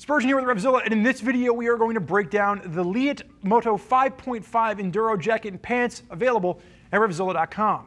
Spurgeon here with Revzilla, and in this video we are going to break down the Leatt Moto 5.5 Enduro jacket and pants available at Revzilla.com.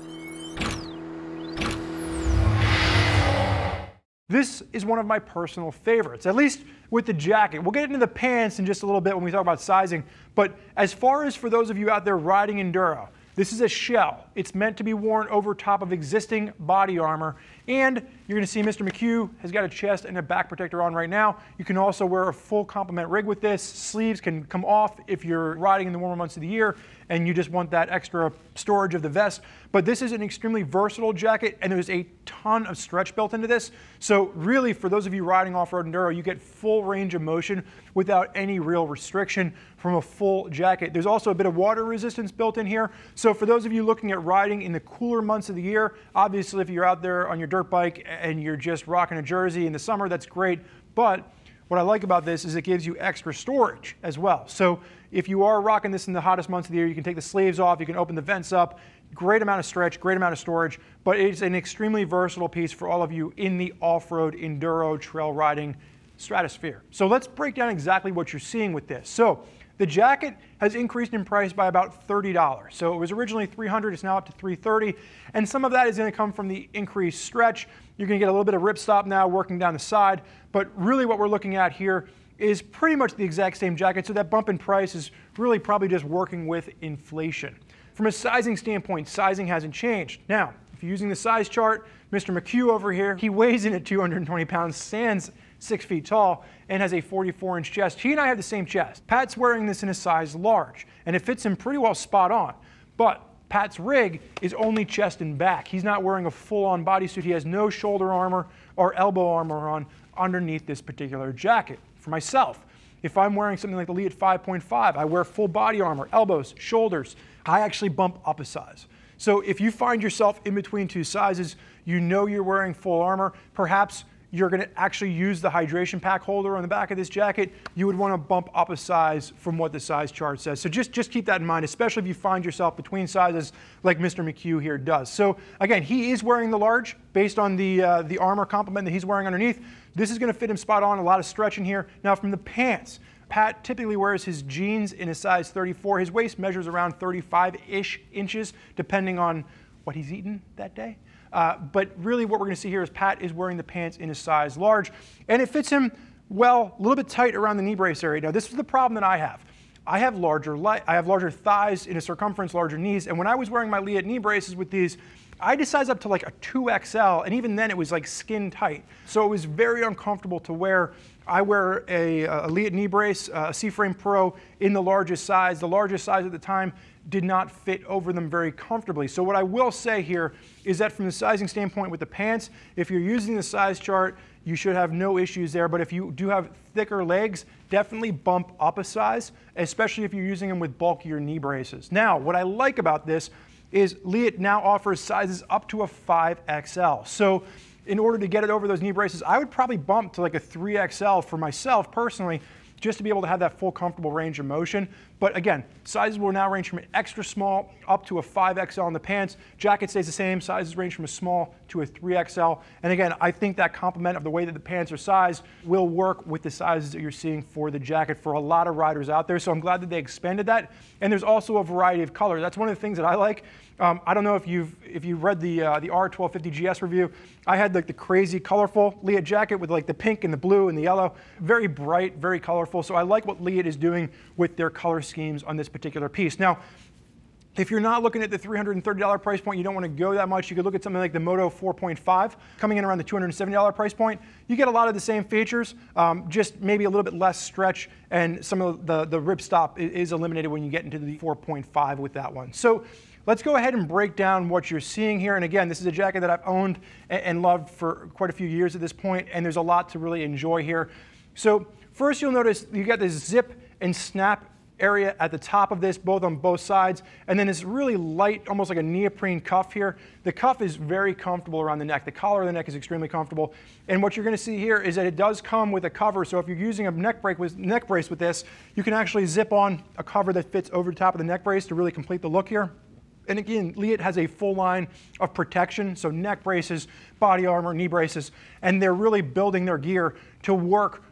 This is one of my personal favorites, at least with the jacket. We'll get into the pants in just a little bit when we talk about sizing, but as far as for those of you out there riding Enduro, this is a shell. It's meant to be worn over top of existing body armor, and you're going to see Mr. McHugh has got a chest and a back protector on right now. You can also wear a full complement rig with this. Sleeves can come off if you're riding in the warmer months of the year and you just want that extra storage of the vest. But this is an extremely versatile jacket, and there's a ton of stretch built into this. So really, for those of you riding off-road Enduro, you get full range of motion without any real restriction from a full jacket. There's also a bit of water resistance built in here. So for those of you looking at riding in the cooler months of the year, obviously if you're out there on your dirt bike and you're just rocking a jersey in the summer, that's great. But what I like about this is it gives you extra storage as well. So if you are rocking this in the hottest months of the year, you can take the sleeves off, you can open the vents up, great amount of stretch, great amount of storage, but it's an extremely versatile piece for all of you in the off-road Enduro trail riding stratosphere. So let's break down exactly what you're seeing with this. So the jacket has increased in price by about $30. So it was originally $300, it's now up to $330, and some of that is going to come from the increased stretch. You're going to get a little bit of ripstop now working down the side, but really what we're looking at here is pretty much the exact same jacket, so that bump in price is really probably just working with inflation. From a sizing standpoint, sizing hasn't changed. Now, if you're using the size chart, Mr. McHugh over here, he weighs in at 220 pounds, stands 6 feet tall, and has a 44-inch chest. He and I have the same chest. Pat's wearing this in a size large, and it fits him pretty well spot on. But Pat's rig is only chest and back. He's not wearing a full-on bodysuit. He has no shoulder armor or elbow armor on underneath this particular jacket. For myself, if I'm wearing something like the Leatt 5.5, I wear full body armor, elbows, shoulders. I actually bump up a size. So if you find yourself in between two sizes, you know you're wearing full armor, perhaps you're going to actually use the hydration pack holder on the back of this jacket, you would want to bump up a size from what the size chart says. So just keep that in mind, especially if you find yourself between sizes like Mr. McHugh here does. So again, he is wearing the large based on the armor complement that he's wearing underneath. This is going to fit him spot on, a lot of stretch in here. Now from the pants, Pat typically wears his jeans in a size 34. His waist measures around 35-ish inches, depending on what he's eaten that day. But really what we're going to see here is Pat is wearing the pants in a size large, and it fits him, well, a little bit tight around the knee brace area. Now this is the problem that I have. I have larger thighs in a circumference, larger knees, and when I was wearing my Leatt knee braces with these, I had to size up to like a 2XL, and even then it was like skin tight. So it was very uncomfortable to wear. I wear a Leatt knee brace, a C-Frame Pro in the largest size. The largest size at the time did not fit over them very comfortably. So what I will say here is that from the sizing standpoint with the pants, if you're using the size chart, you should have no issues there. But if you do have thicker legs, definitely bump up a size, especially if you're using them with bulkier knee braces. Now, what I like about this is Leatt now offers sizes up to a 5XL. So in order to get it over those knee braces, I would probably bump to like a 3XL for myself personally, just to be able to have that full comfortable range of motion. But again, sizes will now range from an extra small up to a 5XL in the pants. Jacket stays the same, sizes range from a small to a 3XL. And again, I think that complement of the way that the pants are sized will work with the sizes that you're seeing for the jacket for a lot of riders out there. So I'm glad that they expanded that. And there's also a variety of colors. That's one of the things that I like. I don't know if you've read the R1250 GS review. I had like the crazy colorful Leatt jacket with like the pink and the blue and the yellow. Very bright, very colorful. So I like what Leatt is doing with their color schemes on this particular piece. Now, if you're not looking at the $330 price point, you don't want to go that much, you could look at something like the Moto 4.5, coming in around the $270 price point. You get a lot of the same features, just maybe a little bit less stretch, and some of the ripstop is eliminated when you get into the 4.5 with that one. So let's go ahead and break down what you're seeing here. And again, this is a jacket that I've owned and loved for quite a few years at this point, and there's a lot to really enjoy here. So first you'll notice you got this zip and snap area at the top of this, both on both sides, and then this really light, almost like a neoprene cuff here. The cuff is very comfortable around the neck. The collar of the neck is extremely comfortable, and what you're going to see here is that it does come with a cover, so if you're using a neck brace with this, you can actually zip on a cover that fits over the top of the neck brace to really complete the look here. And again, Leatt has a full line of protection, so neck braces, body armor, knee braces, and they're really building their gear to work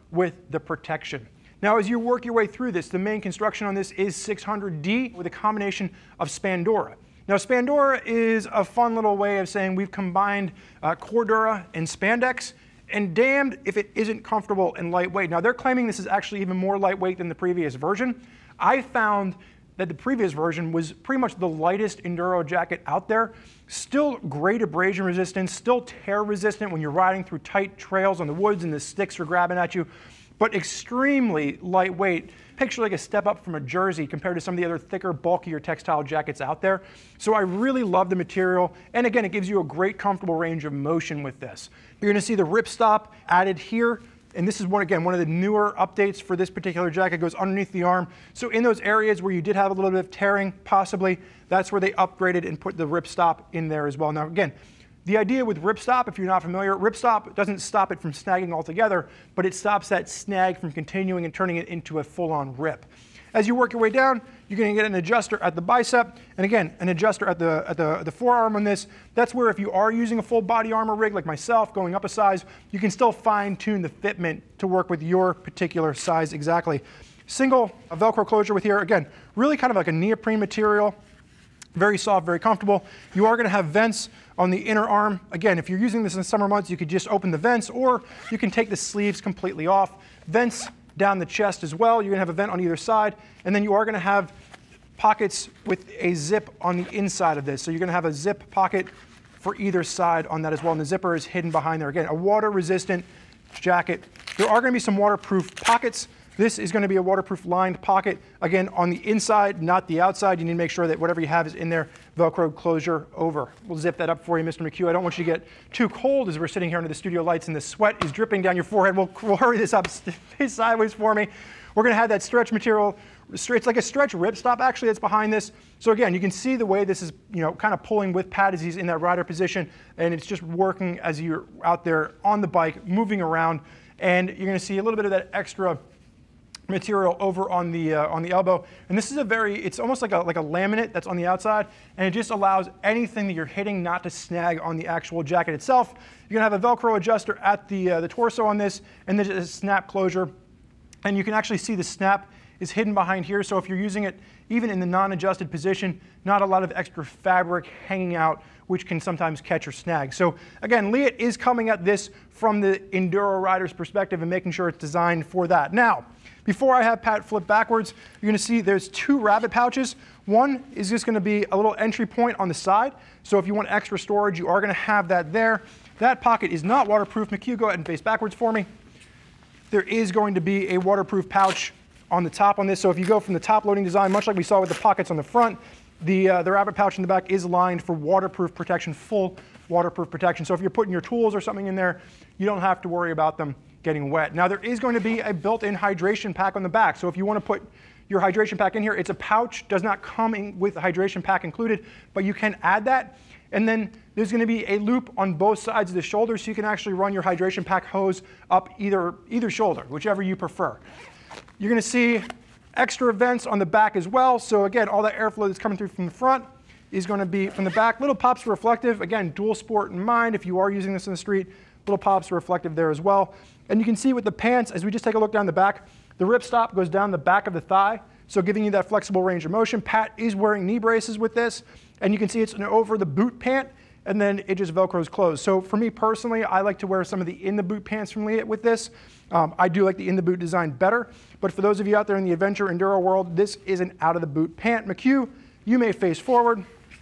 with the protection. Now, as you work your way through this, the main construction on this is 600D with a combination of Spandura. Now, Spandura is a fun little way of saying we've combined Cordura and spandex, and damned if it isn't comfortable and lightweight. Now, they're claiming this is actually even more lightweight than the previous version. I found that the previous version was pretty much the lightest enduro jacket out there. Still great abrasion resistance, still tear resistant when you're riding through tight trails on the woods and the sticks are grabbing at you, but extremely lightweight. Picture like a step up from a jersey compared to some of the other thicker, bulkier textile jackets out there. So I really love the material. And again, it gives you a great comfortable range of motion with this. You're gonna see the ripstop added here. And this is one of the newer updates for this particular jacket. It goes underneath the arm. So in those areas where you did have a little bit of tearing, possibly, that's where they upgraded and put the ripstop in there as well. Now again, the idea with ripstop, if you're not familiar, ripstop doesn't stop it from snagging altogether, but it stops that snag from continuing and turning it into a full-on rip. As you work your way down, you're going to get an adjuster at the bicep, and again, an adjuster at the forearm on this. That's where if you are using a full body armor rig like myself, going up a size, you can still fine-tune the fitment to work with your particular size exactly. Single Velcro closure with here, again, really kind of like a neoprene material. Very soft, very comfortable. You are going to have vents on the inner arm. Again, if you're using this in the summer months, you could just open the vents, or you can take the sleeves completely off. Vents down the chest as well. You're going to have a vent on either side, and then you are going to have pockets with a zip on the inside of this. So you're going to have a zip pocket for either side on that as well, and the zipper is hidden behind there. Again, a water-resistant jacket. There are going to be some waterproof pockets. This is going to be a waterproof lined pocket. Again, on the inside, not the outside. You need to make sure that whatever you have is in there, Velcro closure over. We'll zip that up for you, Mr. McHugh. I don't want you to get too cold as we're sitting here under the studio lights and the sweat is dripping down your forehead. We'll hurry this up sideways for me. We're going to have that stretch material. It's like a stretch ripstop, actually, that's behind this. So again, you can see the way this is, kind of pulling with Pat as he's in that rider position, and it's just working as you're out there on the bike, moving around, and you're going to see a little bit of that extra material over on the elbow. And this is it's almost like a laminate that's on the outside, and it just allows anything that you're hitting not to snag on the actual jacket itself. You're gonna have a Velcro adjuster at the torso on this, and then a snap closure. And you can actually see the snap is hidden behind here, so if you're using it even in the non-adjusted position, not a lot of extra fabric hanging out, which can sometimes catch or snag. So again, Leatt is coming at this from the enduro rider's perspective and making sure it's designed for that. Now, before I have Pat flip backwards, you're gonna see there's two rabbit pouches. One is just gonna be a little entry point on the side. So if you want extra storage, you are gonna have that there. That pocket is not waterproof. McHugh, go ahead and face backwards for me. There is going to be a waterproof pouch on the top on this. So if you go from the top loading design, much like we saw with the pockets on the front, the rabbit pouch in the back is lined for waterproof protection, full waterproof protection. So if you're putting your tools or something in there, you don't have to worry about them getting wet. Now there is going to be a built-in hydration pack on the back. So if you want to put your hydration pack in here, it's a pouch, does not come in with a hydration pack included, but you can add that. And then there's going to be a loop on both sides of the shoulder, so you can actually run your hydration pack hose up either shoulder, whichever you prefer. You're going to see extra vents on the back as well. So again, all that airflow that's coming through from the front is going to be from the back. Little pops reflective. Again, dual sport in mind. If you are using this in the street, little pops reflective there as well. And you can see with the pants, as we just take a look down the back, the ripstop goes down the back of the thigh, so giving you that flexible range of motion. Pat is wearing knee braces with this, and you can see it's an over the boot pant, and then it just Velcros closed. So for me personally, I like to wear some of the in the boot pants from Leatt with this. I do like the in the boot design better, but for those of you out there in the adventure enduro world, this is an out of the boot pant. McHugh, you may face forward.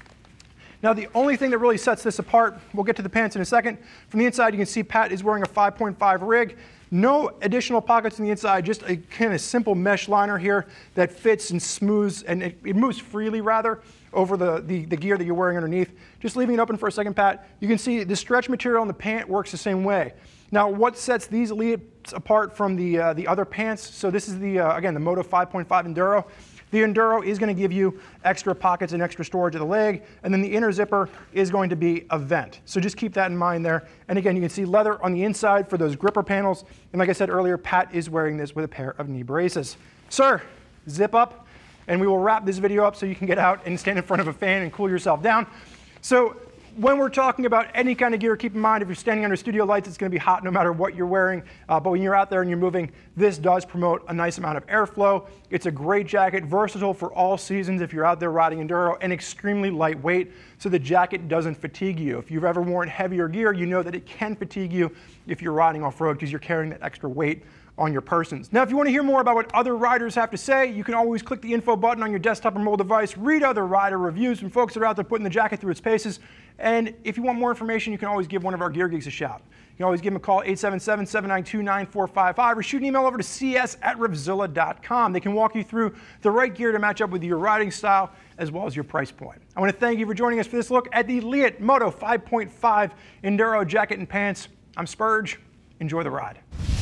Now the only thing that really sets this apart, we'll get to the pants in a second. From the inside, you can see Pat is wearing a 5.5 rig. No additional pockets on the inside, just a kind of simple mesh liner here that fits and smooths, and it moves freely rather over the gear that you're wearing underneath. Just leaving it open for a second, Pat, you can see the stretch material on the pant works the same way. Now what sets these Leatts apart from the other pants, so this is again, the Moto 5.5 Enduro. The Enduro is going to give you extra pockets and extra storage of the leg, and then the inner zipper is going to be a vent. So just keep that in mind there. And again, you can see leather on the inside for those gripper panels. And like I said earlier, Pat is wearing this with a pair of knee braces. Sir, zip up, and we will wrap this video up so you can get out and stand in front of a fan and cool yourself down. So when we're talking about any kind of gear, keep in mind if you're standing under studio lights, it's going to be hot no matter what you're wearing. But when you're out there and you're moving, this does promote a nice amount of airflow. It's a great jacket, versatile for all seasons if you're out there riding enduro, and extremely lightweight, so the jacket doesn't fatigue you. If you've ever worn heavier gear, you know that it can fatigue you if you're riding off-road because you're carrying that extra weight on your persons. Now, if you want to hear more about what other riders have to say, you can always click the info button on your desktop or mobile device, read other rider reviews from folks that are out there putting the jacket through its paces. And if you want more information, you can always give one of our Gear Geeks a shout. You can always give them a call, 877-792-9455, or shoot an email over to cs@revzilla.com. They can walk you through the right gear to match up with your riding style as well as your price point. I want to thank you for joining us for this look at the Leatt Moto 5.5 Enduro Jacket and Pants. I'm Spurge. Enjoy the ride.